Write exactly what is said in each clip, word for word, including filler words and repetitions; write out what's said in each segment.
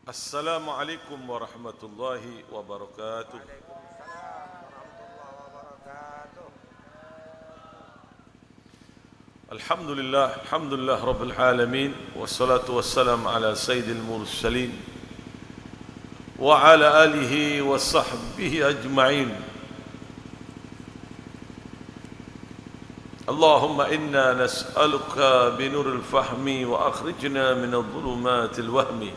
Assalamualaikum warahmatullahi wabarakatuh. Waalaikumsalam warahmatullahi wabarakatuh. Alhamdulillah, alhamdulillah rabbil alamin. Wassalatu wassalam ala sayyidil mursalin wa ala alihi wa sahbihi ajma'in. Allahumma inna nas'aluka binuril fahmi wa akhrijna minadh dhulumatil wahmi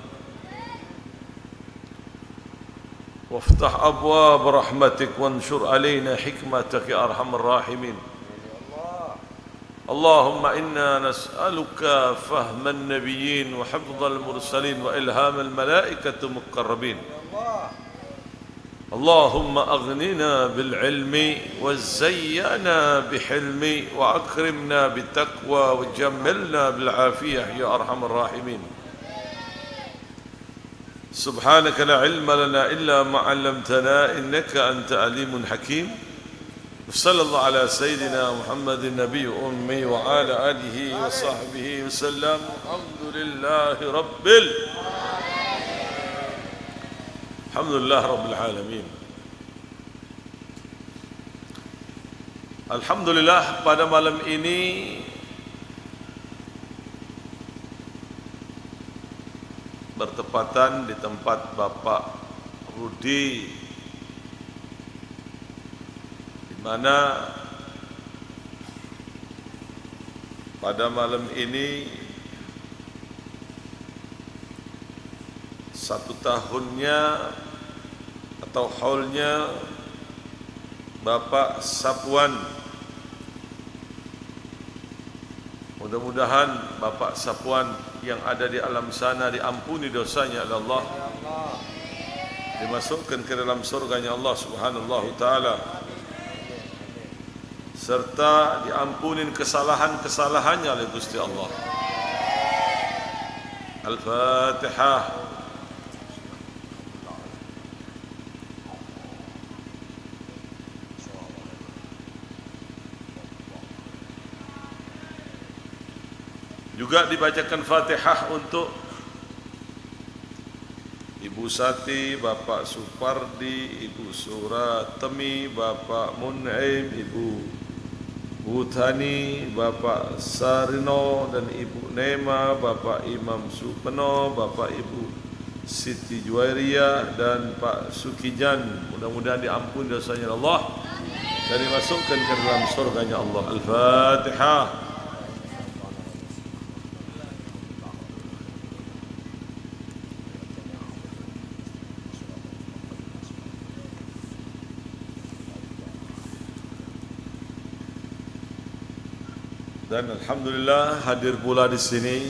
وافتح أبواب رحمتك وانشر علينا حكمتك يا أرحم الراحمين. اللهم إنا نسألك فهم النبيين وحفظ المرسلين وإلهام الملائكة المقربين. اللهم أغننا بالعلم وزينا بحلم وأكرمنا بالتقوى وجملنا بالعافية يا أرحم الراحمين. سبحانك لا علم لنا إلا ما علمتنا إنك أنت عليم حكيم. صلى الله على سيدنا محمد النبي أمي وعلى آله وصحبه وسلم. الحمد لله رب ال الحمد لله رب العالمين. Alhamdulillah, pada malam ini bertepatan di tempat Bapak Rudi, di mana pada malam ini satu tahunnya atau haulnya Bapak Sapuan. Mudah-mudahan Bapak Sapuan yang ada di alam sana diampuni dosanya oleh Allah, dimasukkan ke dalam surganya Allah Subhanahu wa taala, serta diampunin kesalahan-kesalahannya oleh Gusti Allah. Al-Fatihah. Juga dibacakan Fatihah untuk Ibu Sati, Bapak Supardi, Ibu Suratemi, Bapak Mun'im, Ibu Butani, Bapak Sarino dan Ibu Nema, Bapak Imam Supeno, Bapak Ibu Siti Juwairiyah dan Pak Sukijan. Mudah-mudahan diampuni dosanya Allah dan dimasukkan ke dalam surganya Allah. Al-Fatihah. Dan alhamdulillah hadir pula di sini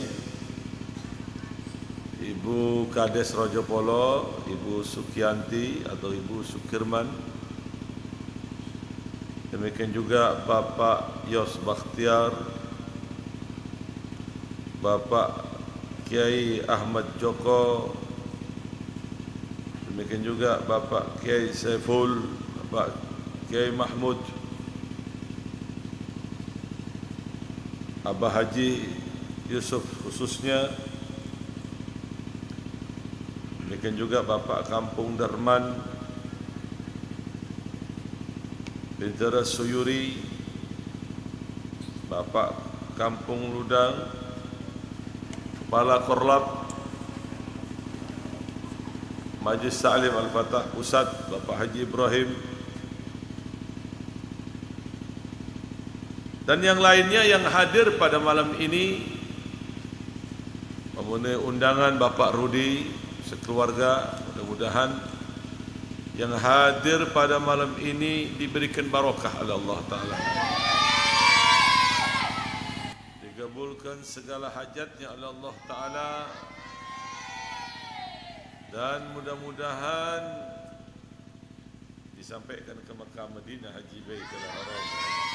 Ibu Kades Rojopolo, Ibu Sukianti atau Ibu Sukirman. Demikian juga Bapak Yos Bakhtiar, Bapak Kiai Ahmad Joko, demikian juga Bapak Kiai Saiful, Bapak Kiai Mahmud, Abah Haji Yusuf khususnya, demikian juga Bapak Kampung Darman, Bintara Suyuri, Bapak Kampung Ludang, Kepala Korlap Majlis Ta'lim Al-Fatah Pusat, Bapak Haji Ibrahim, dan yang lainnya yang hadir pada malam ini memenuhi undangan Bapak Rudi sekeluarga. Mudah-mudahan yang hadir pada malam ini diberikan barokah oleh Allah Ta'ala, dikabulkan segala hajatnya oleh Allah Ta'ala, dan mudah-mudahan disampaikan ke Mekah Madinah Haji Baitul Haram.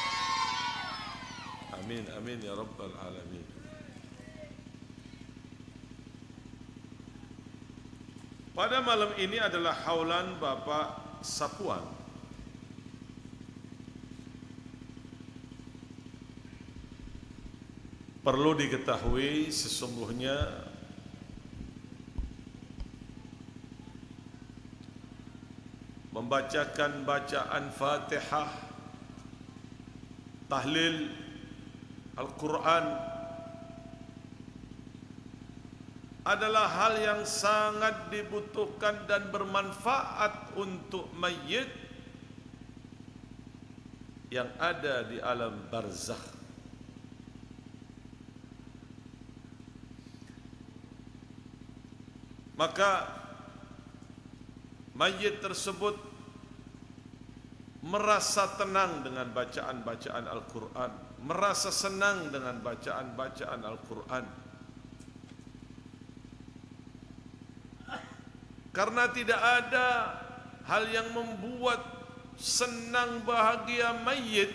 Amin, amin ya rabbal alamin. Pada malam ini adalah haulan Bapak Sapuan. Perlu diketahui sesungguhnya membacakan bacaan Fatihah, tahlil Al-Quran adalah hal yang sangat dibutuhkan dan bermanfaat untuk mayit yang ada di alam barzakh. Maka mayit tersebut merasa tenang dengan bacaan-bacaan Al-Quran, merasa senang dengan bacaan-bacaan Al-Quran, karena tidak ada hal yang membuat senang bahagia mayit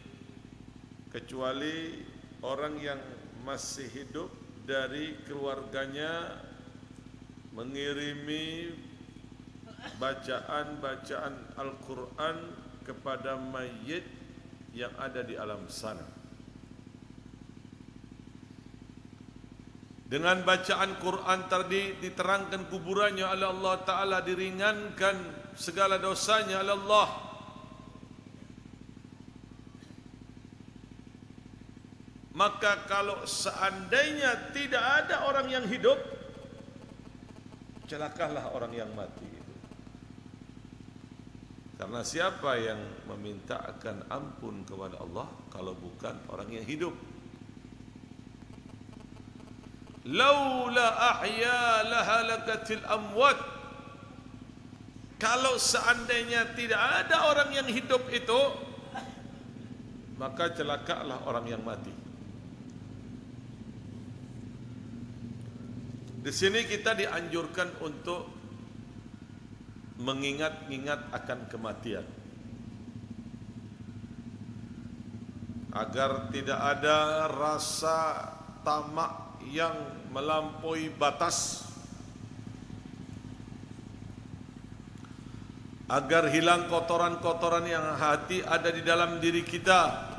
kecuali orang yang masih hidup dari keluarganya mengirimi bacaan-bacaan Al-Quran kepada mayit yang ada di alam sana. Dengan bacaan Quran tadi diterangkan kuburannya oleh Allah Ta'ala, diringankan segala dosanya oleh Allah. Maka kalau seandainya tidak ada orang yang hidup, celakalah orang yang mati itu. Karena siapa yang meminta akan ampun kepada Allah kalau bukan orang yang hidup? Laula ahya lahalakatil amwat. Kalau seandainya tidak ada orang yang hidup itu, maka celakalah orang yang mati. Di sini kita dianjurkan untuk mengingat-ingat akan kematian, agar tidak ada rasa tamak yang melampaui batas, agar hilang kotoran-kotoran yang hati ada di dalam diri kita.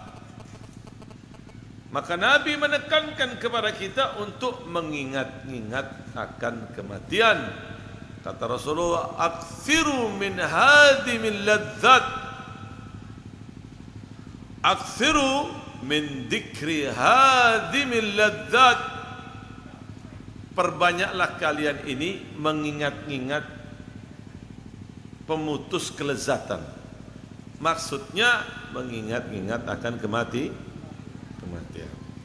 Maka Nabi menekankan kepada kita untuk mengingat-ingat akan kematian. Kata Rasulullah, "Aktsiru min hadimil ladzat." Aktsiru min dzikri hadimil ladzat. Perbanyaklah kalian ini mengingat-ingat pemutus kelezatan. Maksudnya mengingat-ingat akan kematian. Kematian.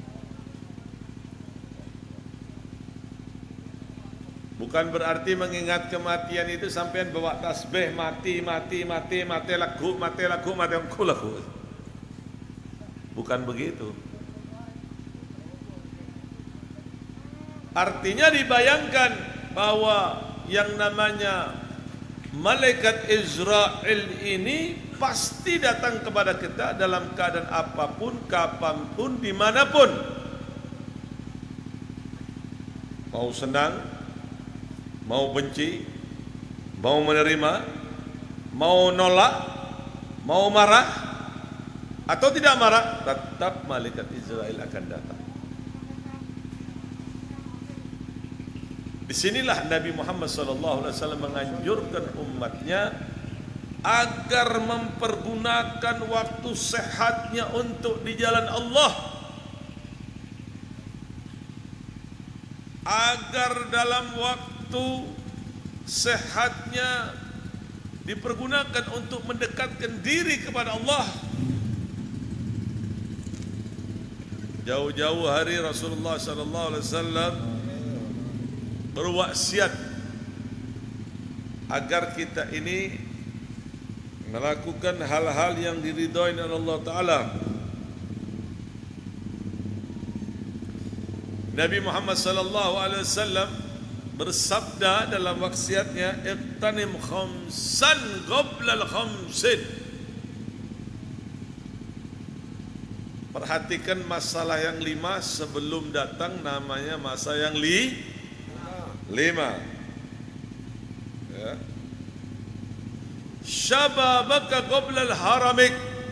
Bukan berarti mengingat kematian itu sampai bawa tasbih mati mati mati mati lagu mati lagu mati lagu lagu. Bukan begitu. Artinya dibayangkan bahwa yang namanya malaikat Israel ini pasti datang kepada kita dalam keadaan apapun, kapanpun, dimanapun. Mau senang, mau benci, mau menerima, mau nolak, mau marah, atau tidak marah, tetap malaikat Israel akan datang. Disinilah Nabi Muhammad sallallahu alaihi wasallam menganjurkan umatnya agar mempergunakan waktu sehatnya untuk di jalan Allah, agar dalam waktu sehatnya dipergunakan untuk mendekatkan diri kepada Allah. Jauh-jauh hari Rasulullah sallallahu alaihi wasallam berwasiat agar kita ini melakukan hal-hal yang diridhai oleh Allah Ta'ala. Nabi Muhammad sallallahu alaihi wasallam bersabda dalam wasiatnya, "Iqtanim khamsan qabla al-khamsin." Perhatikan masalah yang lima sebelum datang namanya masa yang li lima. Ya. Syababaka qabla al-haramik.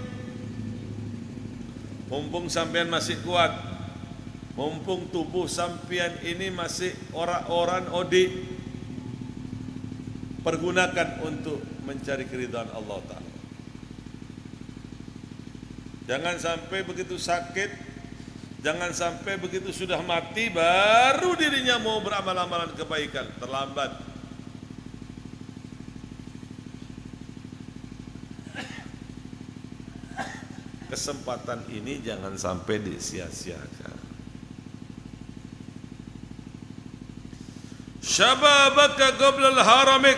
Mumpung sampean masih kuat, mumpung tubuh sampean ini masih orang-orang odi, pergunakan untuk mencari keridhaan Allah Ta'ala. Jangan sampai begitu sakit, jangan sampai begitu sudah mati baru dirinya mau beramal-amalan kebaikan, terlambat. Kesempatan ini jangan sampai disia-siakan. Syababaka qabla al-haramik,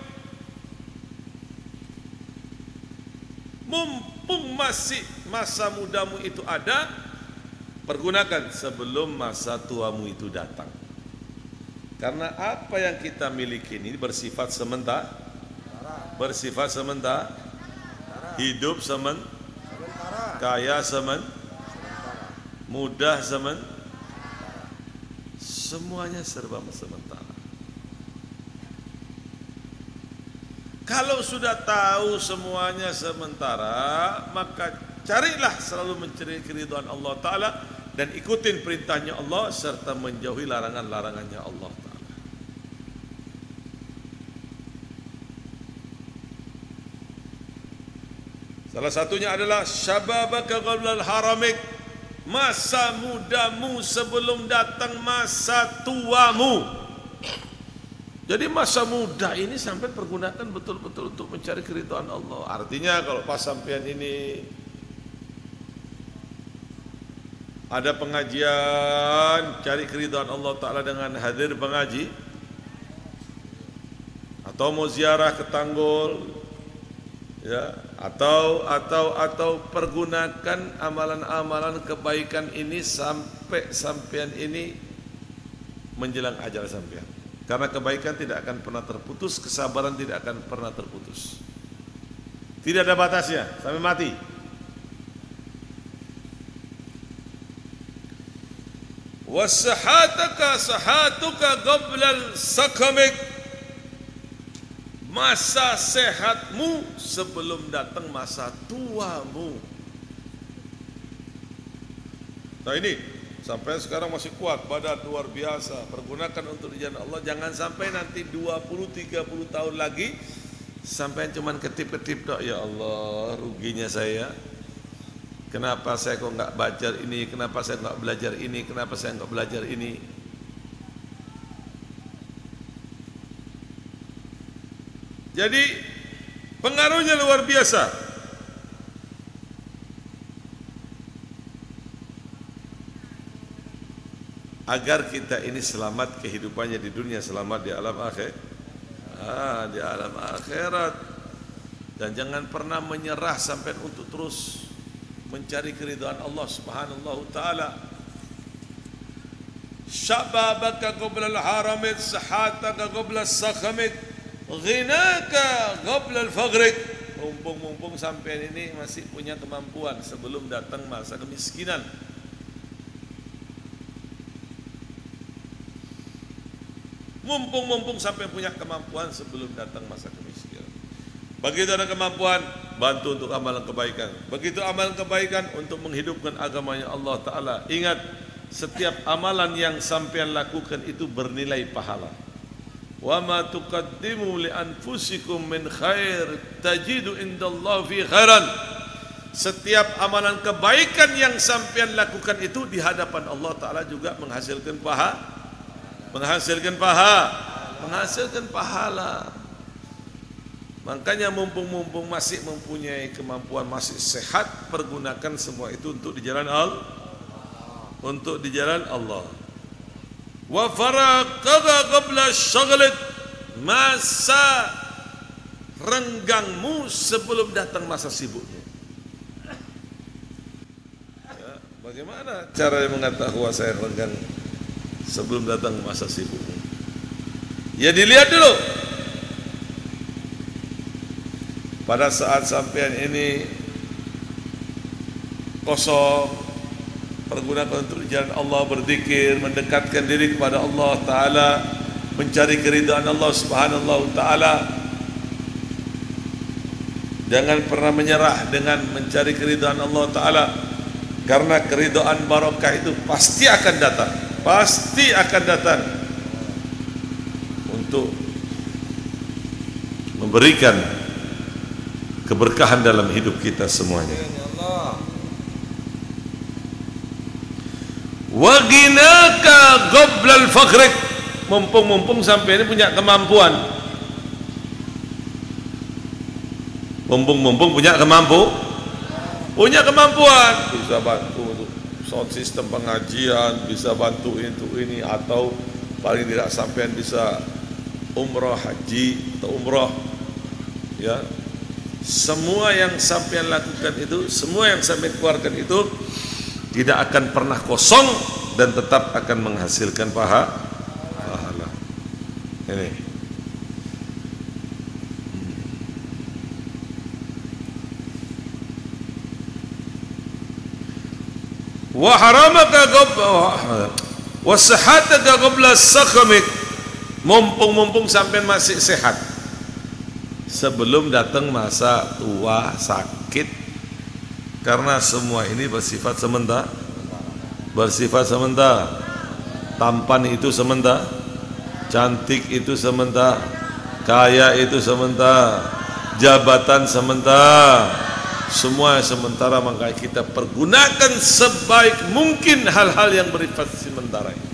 mumpung masih masa mudamu itu ada, pergunakan sebelum masa tuamu itu datang. Karena apa yang kita miliki ini bersifat sementara, bersifat sementara, hidup sementara, kaya sementara, mudah sementara, semuanya serba sementara. Kalau sudah tahu semuanya sementara, maka carilah selalu mencari keridhaan Allah Ta'ala dan ikutin perintahnya Allah serta menjauhi larangan-larangannya Allah Ta'ala. Salah satunya adalah syababaka qabla al-haramik, masa mudamu sebelum datang masa tuamu. Jadi masa muda ini sampai pergunakan betul-betul untuk mencari keridhaan Allah. Artinya kalau pas sampean ini ada pengajian, cari keridhaan Allah Ta'ala dengan hadir pengaji, atau mau ziarah ke Tanggul, ya, atau atau atau pergunakan amalan-amalan kebaikan ini sampai sampean ini menjelang ajal sampean. Karena kebaikan tidak akan pernah terputus, kesabaran tidak akan pernah terputus. Tidak ada batasnya sampai mati. Wasahataka sahatuka qabla sakamik, masa sehatmu sebelum datang masa tuamu. Nah ini sampai sekarang masih kuat, badan luar biasa, pergunakan untuk di jalan Allah. Jangan sampai nanti dua puluh tiga puluh tahun lagi sampai cuman ketip-ketip tok, ya Allah ruginya saya. Kenapa saya kok enggak belajar ini? Kenapa saya enggak belajar ini? Kenapa saya enggak belajar ini? Jadi pengaruhnya luar biasa. Agar kita ini selamat kehidupannya di dunia, selamat di alam akhir, ah, di alam akhirat. Dan jangan pernah menyerah sampai untuk terus mencari keridhaan Allah Subhanahu wa taala. Syababaka qabla al-haramit, sahataka qabla as-sakhamit, ghinaka qabla al-faghrik. Mumpung-mumpung sampai ini masih punya kemampuan sebelum datang masa kemiskinan. Mumpung-mumpung sampai punya kemampuan sebelum datang masa kemiskinan. Begitu ada kemampuan, bantu untuk amalan kebaikan. Begitu amalan kebaikan untuk menghidupkan agamanya Allah Ta'ala. Ingat, setiap amalan yang sampean lakukan itu bernilai pahala. Wa ma tuqaddimu li anfusikum min khair tajidu indallahi fi khairan. Setiap amalan kebaikan yang sampean lakukan itu di hadapan Allah Ta'ala juga menghasilkan pahala. Menghasilkan pahala, menghasilkan pahala. Makanya mumpung-mumpung masih mempunyai kemampuan, masih sehat, pergunakan semua itu untuk di jalan Allah, untuk di jalan Allah. Wa faraqaka qabla syaghlid, masa renggangmu sebelum datang masa sibukmu. Ya, bagaimana cara mengetahui saya renggang sebelum datang masa sibuk? Ya dilihat dulu. Pada saat sampean ini kosong, pergunakan untuk jalan Allah, berzikir, mendekatkan diri kepada Allah Ta'ala, mencari keridhaan Allah Subhanahu wa Ta'ala. Jangan pernah menyerah dengan mencari keridhaan Allah Ta'ala, karena keridhaan barokah itu pasti akan datang. Pasti akan datang untuk memberikan keberkahan dalam hidup kita semuanya. Ya Allah. Wa ghinaka qablal faqrik, mumpung-mumpung sampai ini punya kemampuan, mumpung-mumpung punya kemampu punya kemampuan bisa bantu untuk sound system pengajian, bisa bantu itu ini, atau paling tidak sampean bisa umrah haji atau umrah, ya, semua yang sampean lakukan itu, semua yang sampean keluarkan itu tidak akan pernah kosong dan tetap akan menghasilkan paha, pahala. Ini. Wa haramaka qabla wa sihataka qabla sakhamik, mumpung-mumpung sampean masih sehat sebelum datang masa tua sakit, karena semua ini bersifat sementara, bersifat sementara. Tampan itu sementara, cantik itu sementara, kaya itu sementara, jabatan sementara, semua sementara. Maka kita pergunakan sebaik mungkin hal-hal yang bersifat sementara ini.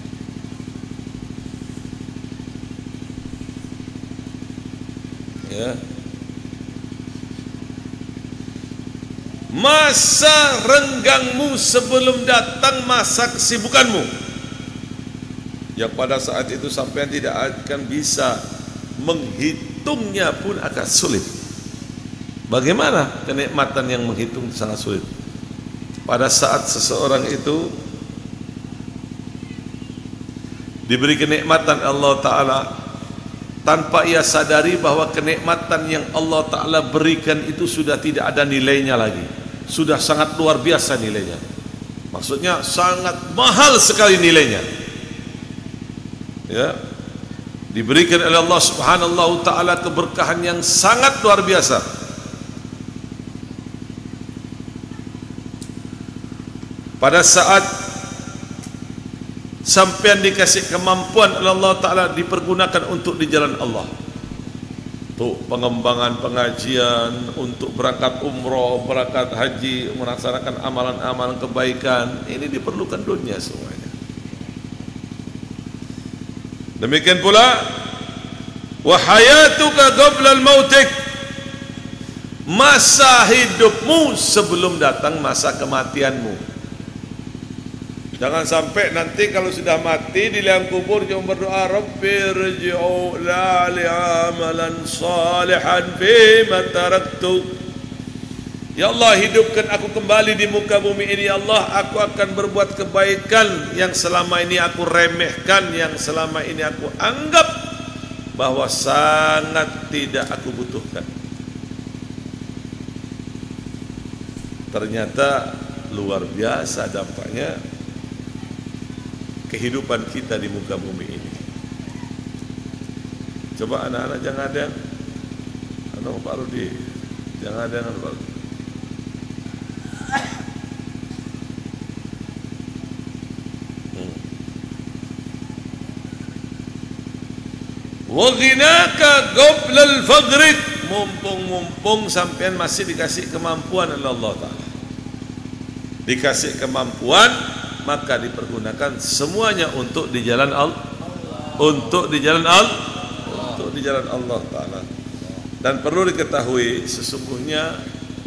Ya. Masa renggangmu sebelum datang masa kesibukanmu, yang pada saat itu sampai tidak akan bisa menghitungnya pun akan sulit. Bagaimana kenikmatan yang menghitung sangat sulit? Pada saat seseorang itu diberi kenikmatan Allah Ta'ala, tanpa ia sadari bahwa kenikmatan yang Allah Ta'ala berikan itu sudah tidak ada nilainya lagi, sudah sangat luar biasa nilainya, maksudnya sangat mahal sekali nilainya, ya, diberikan oleh Allah Subhanahu Ta'ala keberkahan yang sangat luar biasa. Pada saat sampean dikasih kemampuan oleh Allah Ta'ala dipergunakan untuk di jalan Allah, untuk pengembangan pengajian, untuk berangkat umroh, berangkat haji, melaksanakan amalan-amalan kebaikan, ini diperlukan dunia semuanya. Demikian pula wa hayatuka qablal mautik, masa hidupmu sebelum datang masa kematianmu. Jangan sampai nanti kalau sudah mati di liang kubur jangan berdoa Rabbi rji'u la li'amalan salihan fima taraktu. Ya Allah, hidupkan aku kembali di muka bumi ini. Ya Allah, aku akan berbuat kebaikan yang selama ini aku remehkan, yang selama ini aku anggap bahwa sangat tidak aku butuhkan. Ternyata luar biasa dampaknya kehidupan kita di muka bumi ini. Coba anak-anak jangan ada yang anak Pak Rudi, jangan ada yang Pak Rudi. Hmm. Wa ghinaka qabla al-faqr, mumpung-mumpung sampean masih dikasih kemampuan oleh Allah Ta'ala, dikasih kemampuan, maka dipergunakan semuanya untuk di jalan Allah, untuk di jalan Allah, untuk di jalan Allah Ta'ala. Dan perlu diketahui sesungguhnya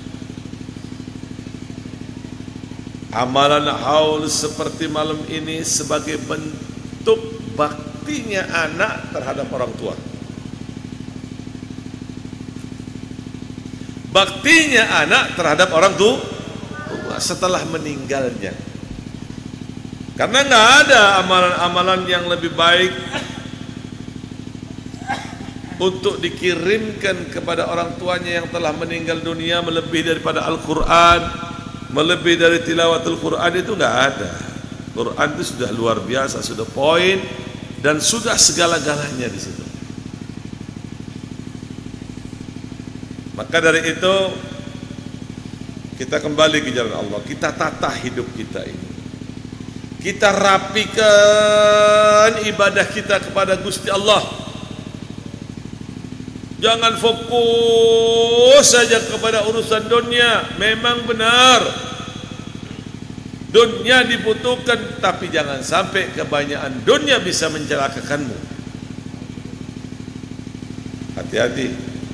amalan haul seperti malam ini sebagai bentuk baktinya anak terhadap orang tua, baktinya anak terhadap orang tua setelah meninggalnya. Karena nggak ada amalan-amalan yang lebih baik untuk dikirimkan kepada orang tuanya yang telah meninggal dunia melebihi daripada Al-Quran, melebihi dari tilawatul Quran. Itu nggak ada. Quran itu sudah luar biasa, sudah poin dan sudah segala-galanya di situ. Maka dari itu kita kembali ke jalan Allah, kita tata hidup kita ini. Kita rapikan ibadah kita kepada Gusti Allah. Jangan fokus saja kepada urusan dunia. Memang benar dunia dibutuhkan, tapi jangan sampai kebanyakan dunia bisa mencelakakanmu. Hati-hati.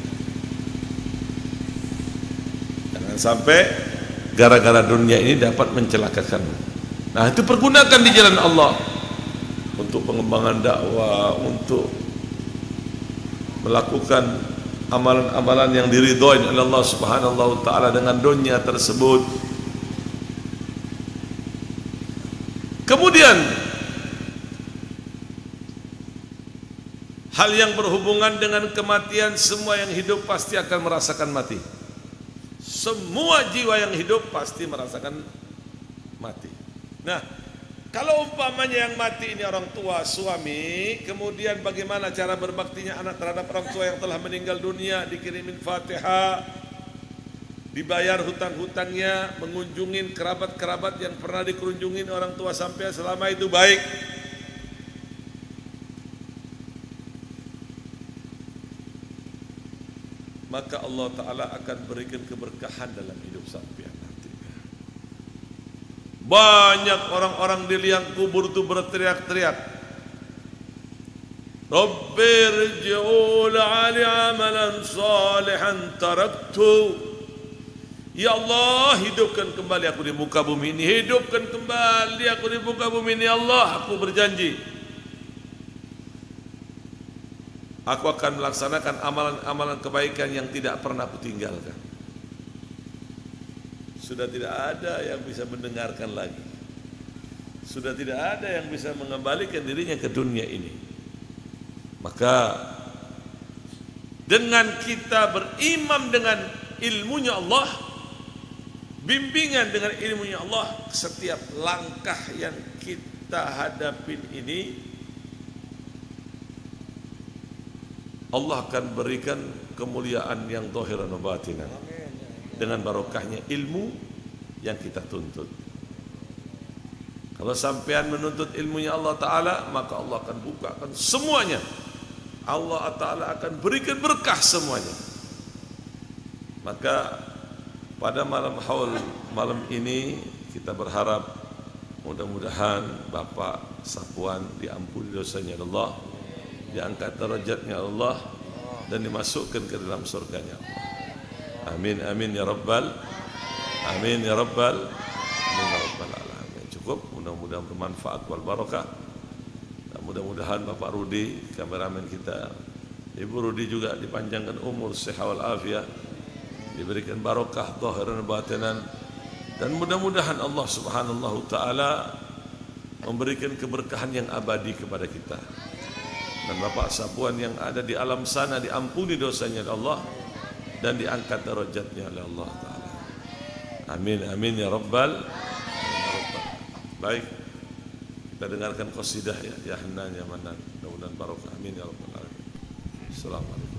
Jangan sampai gara-gara dunia ini dapat mencelakakanmu. Nah, itu pergunakan di jalan Allah untuk pengembangan dakwah, untuk melakukan amalan-amalan yang diridhoi oleh Allah Subhanahu wa taala dengan dunia tersebut. Kemudian hal yang berhubungan dengan kematian, semua yang hidup pasti akan merasakan mati. Semua jiwa yang hidup pasti merasakan mati. Nah, kalau umpamanya yang mati ini orang tua, suami, kemudian bagaimana cara berbaktinya anak terhadap orang tua yang telah meninggal dunia, dikirimin Fatihah, dibayar hutang-hutangnya, mengunjungin kerabat-kerabat yang pernah dikunjungin orang tua sampai selama itu baik. Maka Allah Ta'ala akan berikan keberkahan dalam hidup sampean nanti. Banyak orang-orang di liang kubur itu berteriak-teriak, Rabbirji'u la'ali amalan salihan taraktu. Ya Allah, hidupkan kembali aku di muka bumi ini. Hidupkan kembali aku di muka bumi ini. Ya Allah, aku berjanji aku akan melaksanakan amalan-amalan kebaikan yang tidak pernah aku tinggalkan. Sudah tidak ada yang bisa mendengarkan lagi. Sudah tidak ada yang bisa mengembalikan dirinya ke dunia ini. Maka dengan kita berimam dengan ilmunya Allah, bimbingan dengan ilmunya Allah, setiap langkah yang kita hadapin ini Allah akan berikan kemuliaan yang zahiran wa batinan dengan barokahnya ilmu yang kita tuntut. Kalau sampean menuntut ilmunya Allah Ta'ala, maka Allah akan bukakan semuanya. Allah Ta'ala akan berikan berkah semuanya. Maka pada malam haul malam ini kita berharap mudah-mudahan Bapak Sapuan diampuni dosanya Allah, diangkat derajatnya Allah, dan dimasukkan ke dalam surganya Allah. Amin amin ya rabbal amin ya rabbal amin ya rabbal alamin. Cukup, mudah-mudahan bermanfaat wal barakah. Dan mudah-mudahan Bapak Rudi, kameramen kita, Ibu Rudi juga dipanjangkan umur, sehat wal afiat, diberikan barokah zahiran batinan, dan mudah-mudahan Allah Subhanahu wa taala memberikan keberkahan yang abadi kepada kita. Dan Bapak Sapuan yang ada di alam sana diampuni dosanya oleh Allah dan diangkat derajatnya oleh Allah Ta'ala. Amin amin ya rabbal alamin. Baik, kita dengarkan qasidah ya, ya Hanan ya Manan, mudah-mudahan barokah. Amin ya rabbal alamin. Assalamualaikum.